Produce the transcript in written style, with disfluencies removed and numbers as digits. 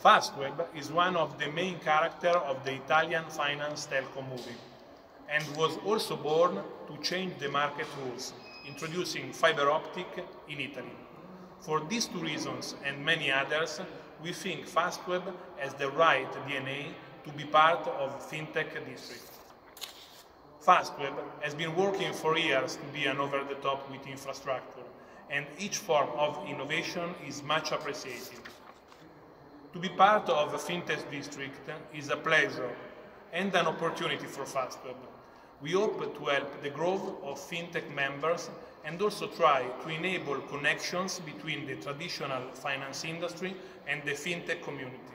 Fastweb is one of the main characters of the Italian finance telco movie and was also born to change the market rules, introducing fiber optic in Italy. For these two reasons and many others, we think Fastweb has the right DNA to be part of FinTech District. Fastweb has been working for years to be an over-the-top with infrastructure, and each form of innovation is much appreciated. To be part of the FinTech District is a pleasure and an opportunity for Fastweb. We hope to help the growth of FinTech members and also try to enable connections between the traditional finance industry and the FinTech community.